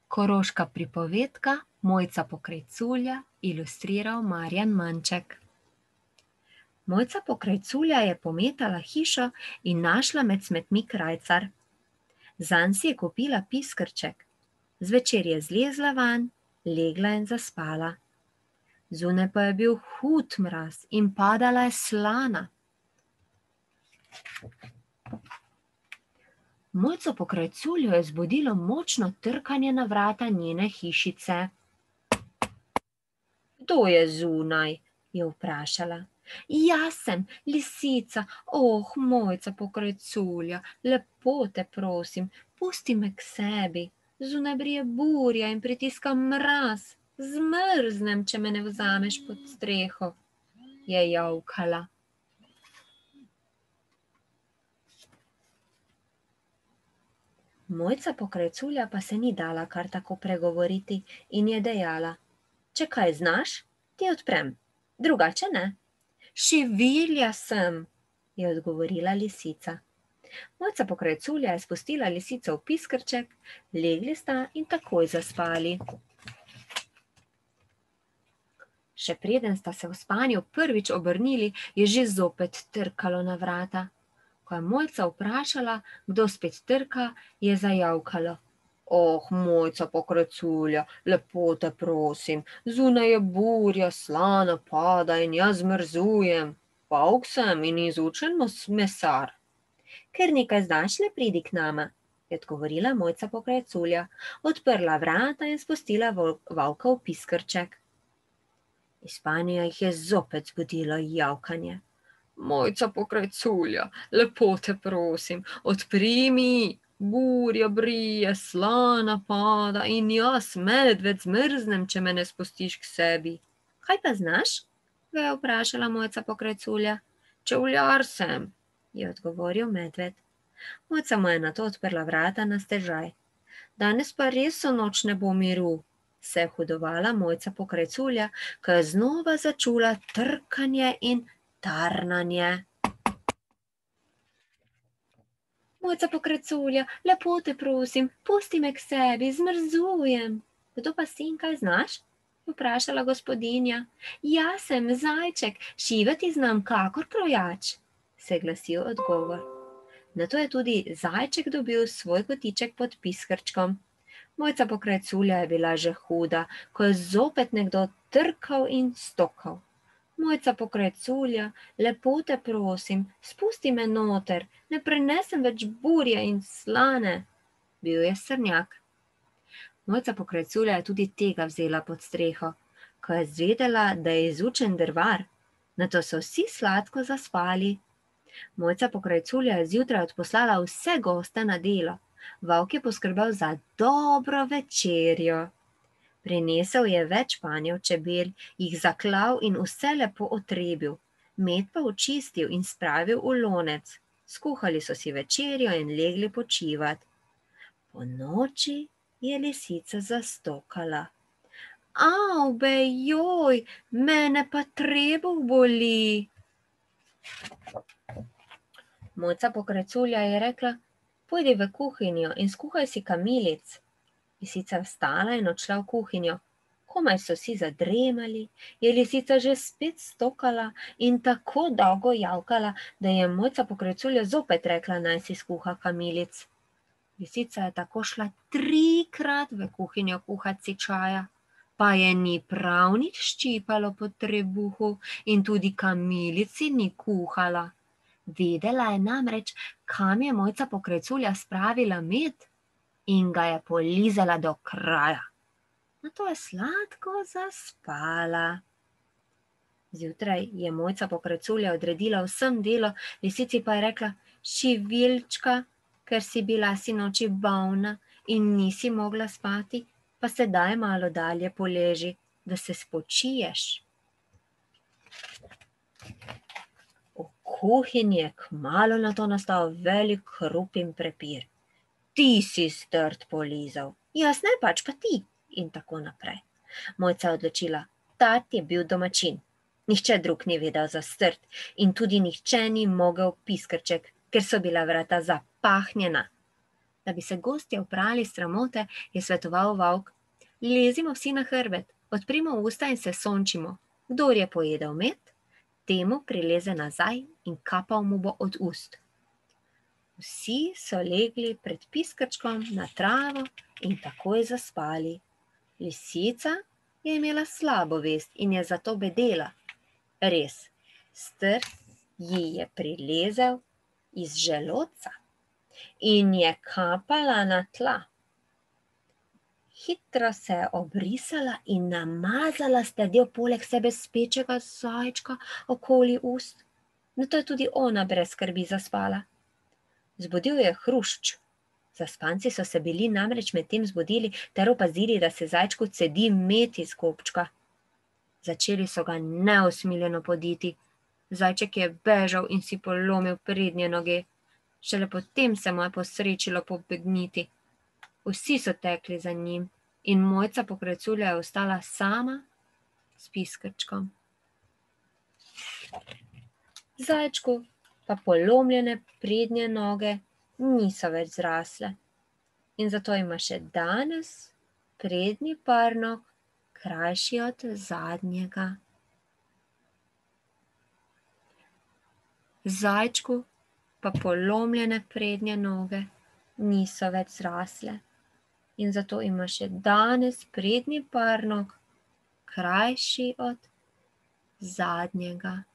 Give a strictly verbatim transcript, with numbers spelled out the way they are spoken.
Koroška pripovedka Mojca pokraj Culja, ilustriral Marjan Manček. Mojca pokraj Culja je pometala hišo in našla med smetmi krajcar. Zanj si je kupila piskrček. Zvečer je zlezla van, legla in zaspala. Zunaj pa je bil hud mraz in padala je slana. Mojco pokraj Culju je zbudilo močno trkanje na vrata njene hišice. Kdo je zunaj? Je vprašala. Jaz sem, lisica, oh, Mojca pokraj Culja, lepo te prosim, pusti me k sebi. Zunaj brije burja in pritiska mraz. Zmrznem, če me ne vzameš pod streho, je javkala. Mojca pokraj Culja pa se ni dala kar tako pregovoriti in je dejala: Če kaj znaš, ti odprem, drugače ne. Šivilja sem, je odgovorila lisica. Mojca pokraj Culja je spustila lisico v piskrček, legli sta in takoj zaspali. Še preden sta se v spanju prvič obrnili, je že zopet trkalo na vrata. Ko je Mojca vprašala, kdo spet trka, je zajavkalo. Oh, Mojca pokraj Culja, lepo te prosim, zunaj je burja, slana pada in jaz zmrzujem. Pavk sem in izučen mesar. Ker nekaj znaš, le pridi k nama, je odgovorila Mojca pokraj Culja, odprla vrata in spustila volka v piskrček. Iz spanja jih je zopet zbudilo javkanje. Mojca pokraj Culja, lepo te prosim, odpri mi, burja brije, slana pada in jaz, medved, zmrznem, če me ne spustiš k sebi. Kaj pa znaš? Ga je vprašala Mojca pokraj Culja. Čevljar sem, je odgovoril medved. Mojca mu je nato odprla vrata na stežaj. Danes pa res v noč ne bo miru, se je hudovala Mojca pokraj Culja, ko je znova začula trkanje in tarnanje. Mojca pokraj Culja, lepo te prosim, pusti me k sebi, zmrzujem. Kdo pa si in kaj znaš? Vprašala gospodinja. Jaz sem zajček, šivati znam kakor krojač, se je glasil odgovor. Nato je tudi zajček dobil svoj kotiček pod piskrčkom. Mojca pokraj Culja je bila že huda, ko je zopet nekdo trkal in stokal. Mojca pokraj Culja, lepo te prosim, spusti me noter, ne prenesem več burje in slane. Bil je srnjak. Mojca pokraj Culja je tudi tega vzela pod streho, ko je zvedela, da je izučen drvar. Nato so vsi sladko zaspali. Mojca pokraj Culja je zjutraj odposlala vse goste na delo. Volk je poskrbel za dobro večerjo. Prinesel je več panjev čebel, jih zaklal in vse lepo otrebil, med pa očistil in spravil v lonec. Skuhali so si večerjo in legli počivat. Po noči je lisica zastokala. Au, bejoj, mene pa trebuh boli. Mojca pokraj Culja je rekla, pojdi v kuhinjo in skuhaj si kamilic. Lisica vstala in odšla v kuhinjo. Komaj so vsi zadremali, je lisica že spet stokala in tako dolgo javkala, da je Mojca pokraj Culja zopet rekla, naj si skuha kamilic. Lisica je tako šla trikrat v kuhinjo kuhat si čaja, pa je ni prav nič ščipalo po trebuhu in tudi kamilici ni kuhala. Vedela je namreč, kam je Mojca pokraj Culja spravila med in ga je polizala do kraja. Nato je sladko zaspala. Zjutraj je Mojca pokraj Culja odredila vsem delo, lisici pa je rekla, šivilčka, ker si bila sinoči bolna in nisi mogla spati, pa sedaj malo dalje poleži, da se spočiješ. V kuhinji je kmalu nato nastal velik hrup in prepir. Ti si strt polizal, jaz ne, pač pa ti, in tako naprej. Mojca je odločila, tat je bil domačin. Nihče drug ni vedel za strt in tudi nihče ni mogel piskrček, ker so bila vrata zapahnjena. Da bi se gostje oprali sramote, je svetoval volk: lezimo vsi na hrbet, odprimo usta in se sončimo. Kdor je pojedel med, temu prileze nazaj in kapal mu bo od ust. Vsi so legli pred piskrčkom na travo in takoj zaspali. Lisica je imela slabo vest in je zato bedela. Res, strt ji je prilezel iz želodca in je kapala na tla. Hitro se je obrisala in namazala s tedjo poleg sebe spečega zajčka okoli ust. Nato je tudi ona brez skrbi zaspala. Zbudil je hrušč. Zaspanci so se bili namreč medtem zbudili ter opazili, da se zajčku cedi med iz kopčka. Začeli so ga neusmiljeno poditi. Zajček je bežal in si polomil prednje noge. Šele potem se mu je posrečilo pobegniti. Vsi so tekli za njim in Mojca Pokreculja je ostala sama s piskrčkom. Zajčku pa polomljene prednje noge niso več zrasle in zato ima še danes prednji parnog krajši od zadnjega. Zajčku pa polomljene prednje noge niso več zrasle in zato ima še danes prednji parnog krajši od zadnjega.